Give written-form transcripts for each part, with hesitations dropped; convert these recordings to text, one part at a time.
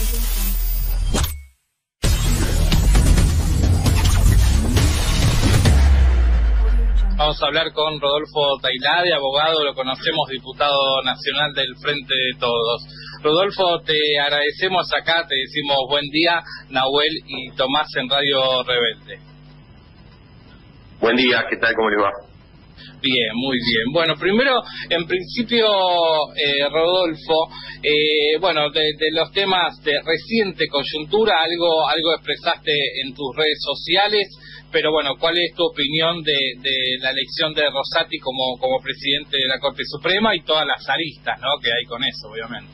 Vamos a hablar con Rodolfo Tailade, abogado, lo conocemos, diputado nacional del Frente de Todos. Rodolfo, te agradecemos acá, te decimos buen día, Nahuel y Tomás en Radio Rebelde. Buen día, ¿qué tal? ¿Cómo les va? Bien, muy bien. Bueno, primero, en principio, Rodolfo, de los temas de reciente coyuntura, algo expresaste en tus redes sociales, pero bueno, ¿cuál es tu opinión de la elección de Rosati como presidente de la Corte Suprema y todas las aristas, ¿no?, que hay con eso, obviamente?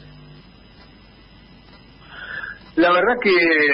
La verdad que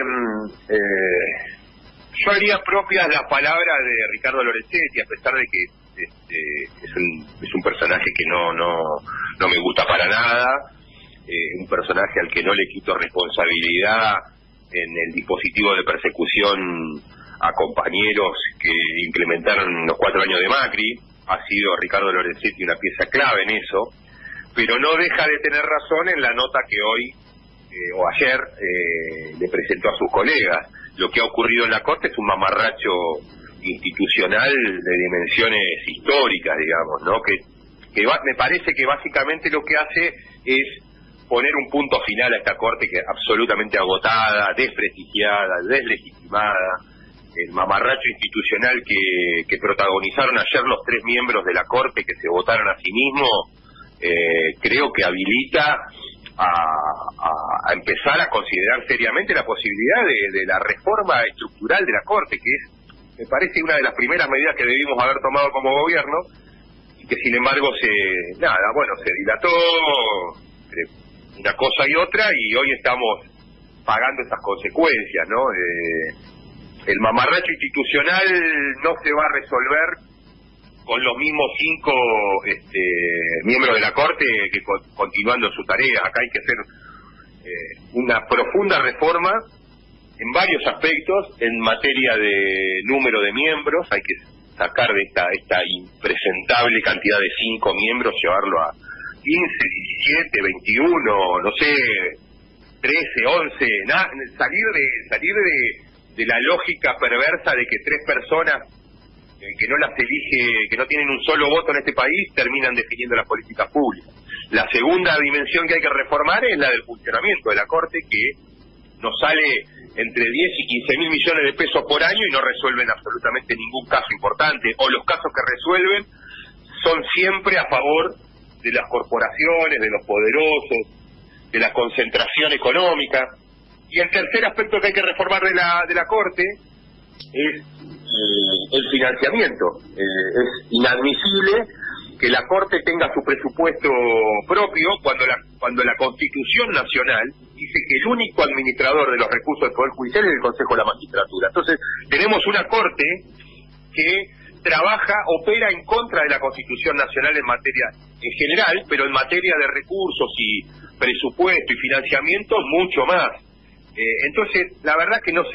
yo haría propias las palabras de Ricardo Lorenzetti, a pesar de que es un personaje que no me gusta para nada, un personaje al que no le quito responsabilidad en el dispositivo de persecución a compañeros que implementaron los 4 años de Macri. Ha sido Ricardo Lorenzetti una pieza clave en eso, pero no deja de tener razón en la nota que hoy o ayer le presentó a sus colegas. Lo que ha ocurrido en la Corte es un mamarracho institucional de dimensiones históricas, digamos, ¿no? Que me parece que básicamente lo que hace es poner un punto final a esta Corte que es absolutamente agotada, desprestigiada, deslegitimada. El mamarracho institucional que protagonizaron ayer los 3 miembros de la Corte que se votaron a sí mismos, creo que habilita a empezar a considerar seriamente la posibilidad de la reforma estructural de la Corte, que es, me parece, una de las primeras medidas que debimos haber tomado como gobierno, y que sin embargo se dilató entre una cosa y otra, y hoy estamos pagando esas consecuencias, ¿no? El mamarracho institucional no se va a resolver con los mismos 5 miembros de la Corte que continuando su tarea. Acá hay que hacer una profunda reforma en varios aspectos. En materia de número de miembros, hay que sacar de esta impresentable cantidad de 5 miembros, llevarlo a 15, 17, 21, no sé, 13, 11, salir de la lógica perversa de que 3 personas que no las elige, que no tienen un solo voto en este país, terminan definiendo las políticas públicas. La segunda dimensión que hay que reformar es la del funcionamiento de la Corte, que nos sale entre 10 y 15 mil millones de pesos por año y no resuelven absolutamente ningún caso importante, o los casos que resuelven son siempre a favor de las corporaciones, de los poderosos, de la concentración económica. Y el tercer aspecto que hay que reformar de la Corte es el financiamiento. Es inadmisible que la Corte tenga su presupuesto propio cuando la Constitución Nacional dice que el único administrador de los recursos del Poder Judicial es el Consejo de la Magistratura. Entonces, tenemos una Corte que opera en contra de la Constitución Nacional en materia en general, pero en materia de recursos y presupuesto y financiamiento mucho más. Entonces, la verdad que no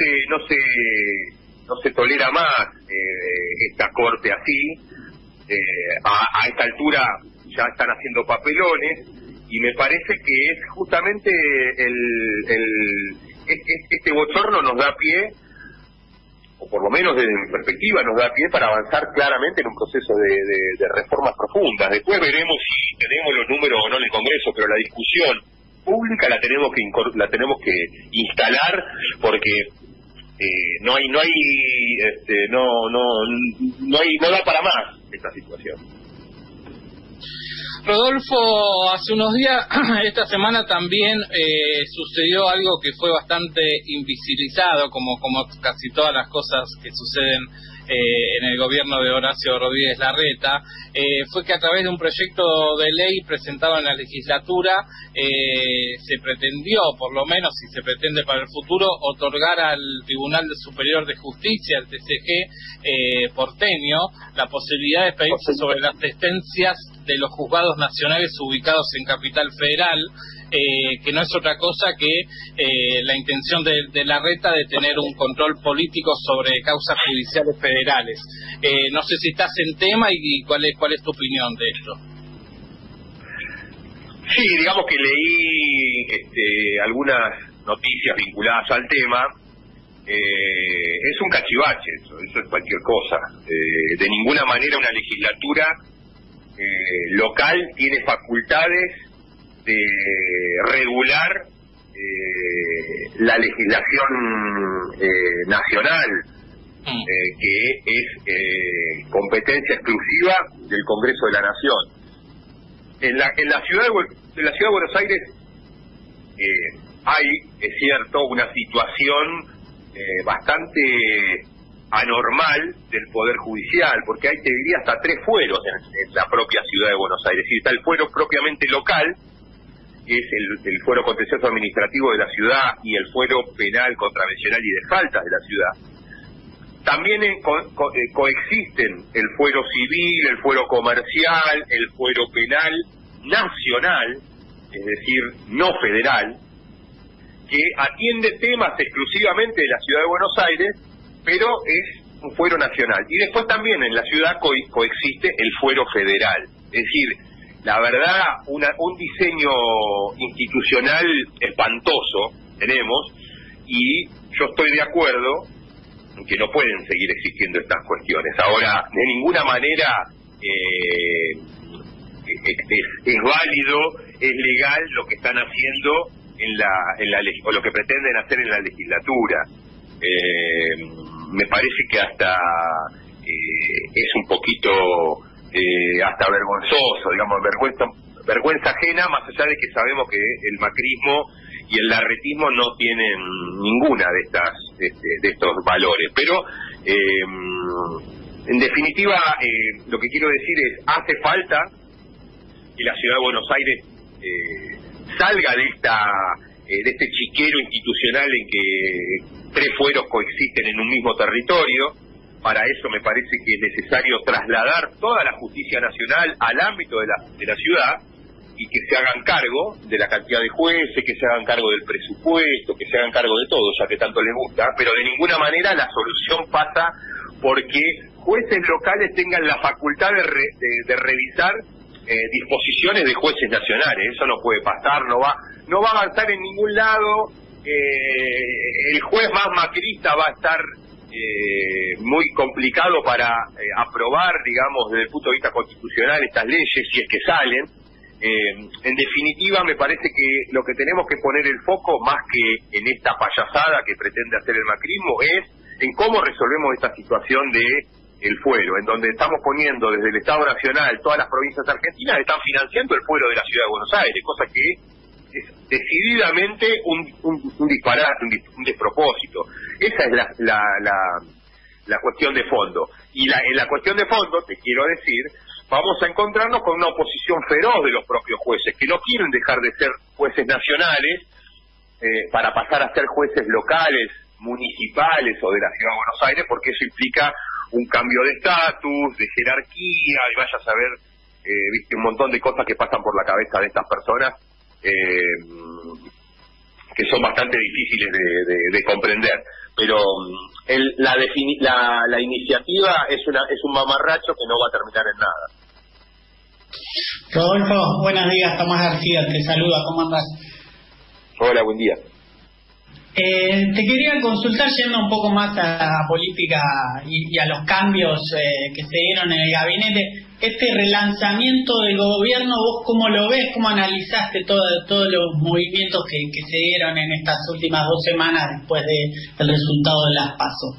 se tolera más esta Corte así. A esta altura ya están haciendo papelones, y me parece que es justamente este bochorno nos da pie, o por lo menos desde mi perspectiva nos da pie para avanzar claramente en un proceso de reformas profundas. Después veremos si tenemos los números o no en el Congreso, pero la discusión pública la tenemos que instalar, porque no da para más esta situación. Rodolfo, hace unos días, esta semana también sucedió algo que fue bastante invisibilizado, como casi todas las cosas que suceden en el gobierno de Horacio Rodríguez Larreta. Fue que a través de un proyecto de ley presentado en la legislatura se pretendió, por lo menos si se pretende para el futuro, otorgar al Tribunal Superior de Justicia, al TCG porteño, la posibilidad de expedirse sobre las sentencias de los juzgados nacionales ubicados en Capital Federal, que no es otra cosa que la intención de Larreta de tener un control político sobre causas judiciales federales. No sé si estás en tema y cuál es tu opinión de esto. Sí, digamos que leí algunas noticias vinculadas al tema, es un cachivache, eso es cualquier cosa. De ninguna manera una legislatura local tiene facultades de regular la legislación nacional, que es competencia exclusiva del Congreso de la Nación. En la ciudad de Buenos Aires hay, es cierto, una situación bastante anormal del Poder Judicial, porque hay, te diría, hasta 3 fueros en la propia ciudad de Buenos Aires. Y está el fuero propiamente local, que es el fuero contencioso administrativo de la ciudad, y el fuero penal, contravencional y de faltas de la ciudad. También coexisten el fuero civil, el fuero comercial, el fuero penal nacional, es decir, no federal, que atiende temas exclusivamente de la ciudad de Buenos Aires, pero es un fuero nacional. Y después también en la ciudad coexiste el fuero federal. Es decir, la verdad, un diseño institucional espantoso tenemos, y yo estoy de acuerdo en que no pueden seguir existiendo estas cuestiones. Ahora, de ninguna manera es válido, es legal lo que están haciendo o lo que pretenden hacer en la legislatura. Me parece que hasta es un poquito hasta vergonzoso, digamos, vergüenza ajena, más allá de que sabemos que el macrismo y el larretismo no tienen ninguna de estos valores. Pero en definitiva, lo que quiero decir es, hace falta que la ciudad de Buenos Aires salga de este chiquero institucional en que 3 fueros coexisten en un mismo territorio. Para eso me parece que es necesario trasladar toda la justicia nacional al ámbito de la ciudad, y que se hagan cargo de la cantidad de jueces, que se hagan cargo del presupuesto, que se hagan cargo de todo, ya que tanto les gusta. Pero de ninguna manera la solución pasa porque jueces locales tengan la facultad de revisar disposiciones de jueces nacionales. Eso no puede pasar, no va a avanzar en ningún lado. El juez más macrista va a estar muy complicado para aprobar, digamos, desde el punto de vista constitucional estas leyes, si es que salen. En definitiva, me parece que lo que tenemos que poner el foco, más que en esta payasada que pretende hacer el macrismo, es en cómo resolvemos esta situación de el fuero, en donde estamos poniendo desde el Estado Nacional, todas las provincias argentinas están financiando el fuero de la Ciudad de Buenos Aires, cosa que es decididamente un disparate, un despropósito. Esa es la cuestión de fondo. Y en la cuestión de fondo, te quiero decir, vamos a encontrarnos con una oposición feroz de los propios jueces, que no quieren dejar de ser jueces nacionales para pasar a ser jueces locales, municipales o de la Ciudad de Buenos Aires, porque eso implica un cambio de estatus, de jerarquía, y vaya a saber, viste, un montón de cosas que pasan por la cabeza de estas personas, que son bastante difíciles de comprender. Pero la iniciativa es un mamarracho que no va a terminar en nada. Rodolfo, buenos días, Tomás García, te saluda, ¿cómo andás? Hola, buen día. Te quería consultar, yendo un poco más a la política y a los cambios que se dieron en el gabinete, este relanzamiento del gobierno, ¿vos cómo lo ves? ¿Cómo analizaste todos los movimientos que se dieron en estas últimas 2 semanas después del resultado de las PASO?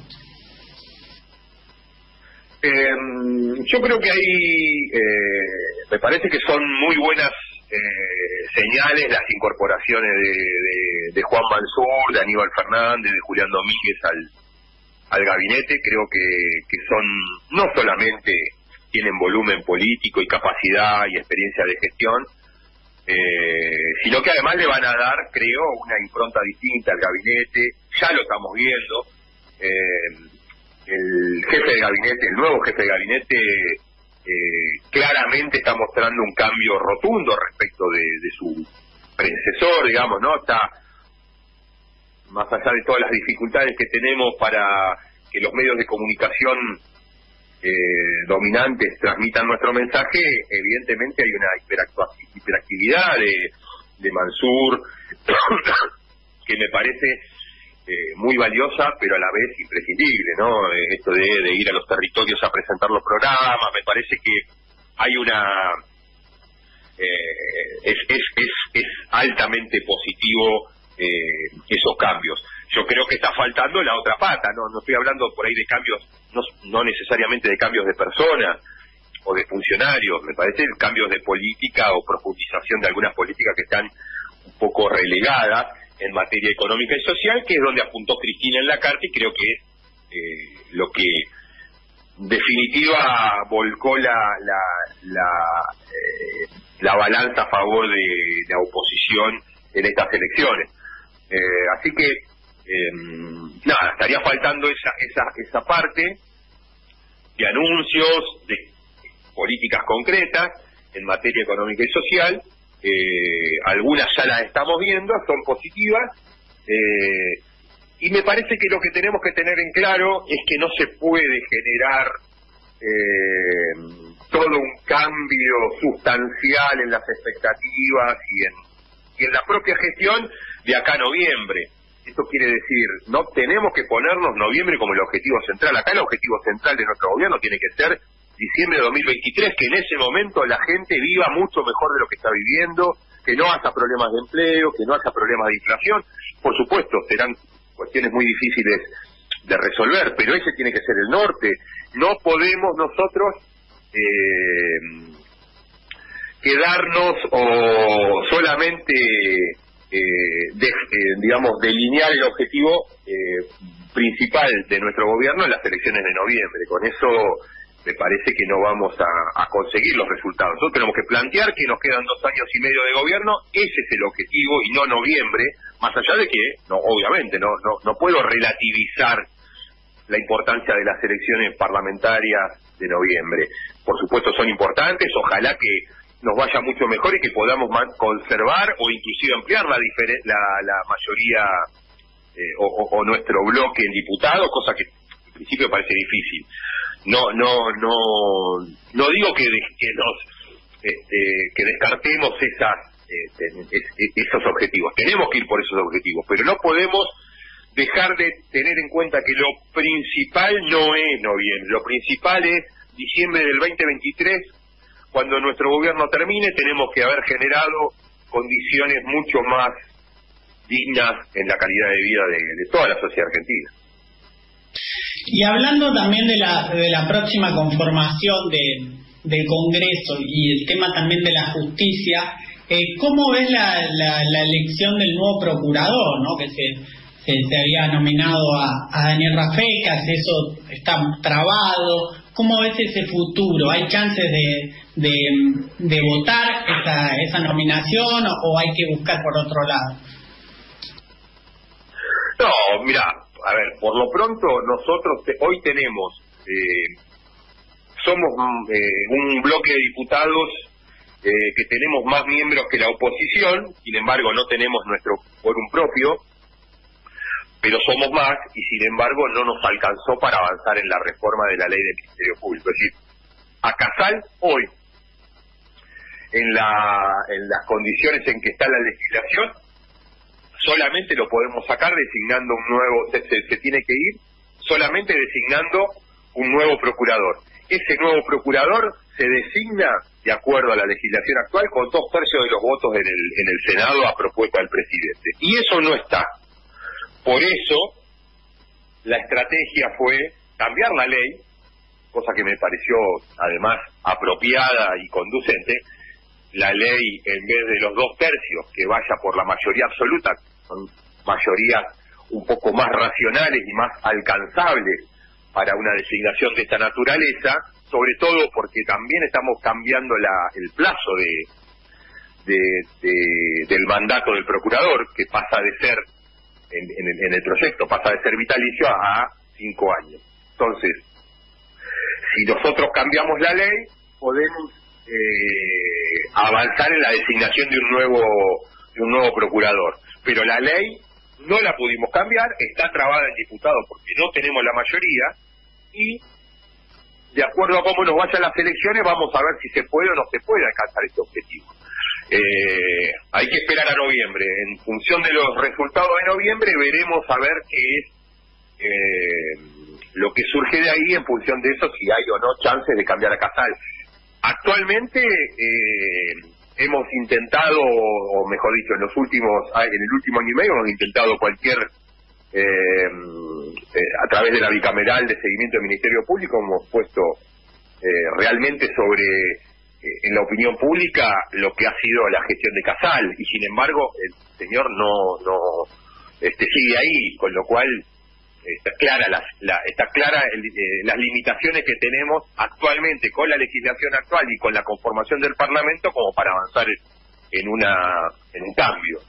Yo creo que me parece que son muy buenas señales las incorporaciones de Juan Mansur, de Aníbal Fernández, de Julián Domínguez al gabinete. Creo que son, no solamente tienen volumen político y capacidad y experiencia de gestión, sino que además le van a dar, creo, una impronta distinta al gabinete. Ya lo estamos viendo. El jefe de gabinete, el nuevo jefe de gabinete, claramente está mostrando un cambio rotundo respecto de su predecesor, digamos, ¿no? Está, más allá de todas las dificultades que tenemos para que los medios de comunicación dominantes transmitan nuestro mensaje, evidentemente hay una hiperactividad de Mansur, que me parece muy valiosa, pero a la vez imprescindible, ¿no? Esto de ir a los territorios a presentar los programas, me parece que hay una... es altamente positivo esos cambios. Yo creo que está faltando la otra pata, no estoy hablando por ahí de cambios, no necesariamente de cambios de personas o de funcionarios, me parece cambios de política o profundización de algunas políticas que están un poco relegadas en materia económica y social, que es donde apuntó Cristina en la carta, y creo que es lo que en definitiva volcó la balanza a favor de la oposición en estas elecciones. Así que nada, estaría faltando esa parte de anuncios, de políticas concretas en materia económica y social. Algunas ya las estamos viendo, son positivas, y me parece que lo que tenemos que tener en claro es que no se puede generar todo un cambio sustancial en las expectativas y en la propia gestión de acá a noviembre. Esto quiere decir, no tenemos que ponernos noviembre como el objetivo central. Acá el objetivo central de nuestro gobierno tiene que ser diciembre de 2023, que en ese momento la gente viva mucho mejor de lo que está viviendo, que no haya problemas de empleo, que no haya problemas de inflación. Por supuesto, serán cuestiones muy difíciles de resolver, pero ese tiene que ser el norte. No podemos nosotros quedarnos o solamente digamos, delinear el objetivo principal de nuestro gobierno en las elecciones de noviembre. Con eso me parece que no vamos a conseguir los resultados. Nosotros tenemos que plantear que nos quedan 2 años y medio de gobierno, ese es el objetivo, y no noviembre, más allá de que, obviamente, no puedo relativizar la importancia de las elecciones parlamentarias de noviembre. Por supuesto son importantes, ojalá que nos vaya mucho mejor y que podamos conservar o inclusive ampliar la mayoría o nuestro bloque en diputados, cosa que en principio parece difícil. No digo que descartemos esos objetivos. Tenemos que ir por esos objetivos, pero no podemos dejar de tener en cuenta que lo principal no es noviembre, lo principal es diciembre del 2023. Cuando nuestro gobierno termine, tenemos que haber generado condiciones mucho más dignas en la calidad de vida de toda la sociedad argentina. Y hablando también de la próxima conformación del Congreso y el tema también de la justicia, ¿cómo ves la elección del nuevo procurador, ¿no? Que se había nominado a Daniel Rafecas? Eso está trabado. ¿Cómo ves ese futuro? ¿Hay chances de votar esa nominación o hay que buscar por otro lado? No, mira, a ver, por lo pronto nosotros hoy tenemos, somos un bloque de diputados que tenemos más miembros que la oposición, sin embargo no tenemos nuestro quórum propio, pero somos más y sin embargo no nos alcanzó para avanzar en la reforma de la ley del Ministerio Público. Es decir, a Casal hoy, en las condiciones en que está la legislación, solamente lo podemos sacar designando un nuevo, se tiene que ir solamente designando un nuevo procurador. Ese nuevo procurador se designa de acuerdo a la legislación actual con 2/3 de los votos en el Senado a propuesta del presidente. Y eso no está. Por eso, la estrategia fue cambiar la ley, cosa que me pareció además apropiada y conducente. La ley, en vez de los 2/3, que vaya por la mayoría absoluta, son mayorías un poco más racionales y más alcanzables para una designación de esta naturaleza, sobre todo porque también estamos cambiando el plazo del mandato del procurador, que pasa de ser, en el proyecto, pasa de ser vitalicio a 5 años. Entonces, si nosotros cambiamos la ley, podemos avanzar en la designación de un nuevo procurador. Pero la ley no la pudimos cambiar, está trabada en diputados porque no tenemos la mayoría, y de acuerdo a cómo nos vayan las elecciones vamos a ver si se puede o no se puede alcanzar este objetivo. Hay que esperar a noviembre. En función de los resultados de noviembre veremos a ver qué es lo que surge de ahí, en función de eso, si hay o no chances de cambiar a Casal. Actualmente hemos intentado, o mejor dicho, en el último año y medio hemos intentado cualquier, a través de la bicameral de seguimiento del Ministerio Público, hemos puesto realmente sobre en la opinión pública lo que ha sido la gestión de Casal, y sin embargo el señor no sigue ahí, con lo cual está clara las limitaciones que tenemos actualmente con la legislación actual y con la conformación del Parlamento como para avanzar en un cambio.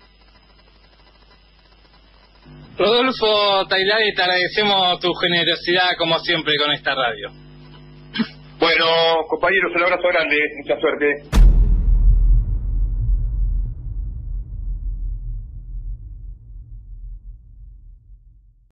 Rodolfo Tailari, te agradecemos tu generosidad como siempre con esta radio. Bueno, compañeros, un abrazo grande, mucha suerte.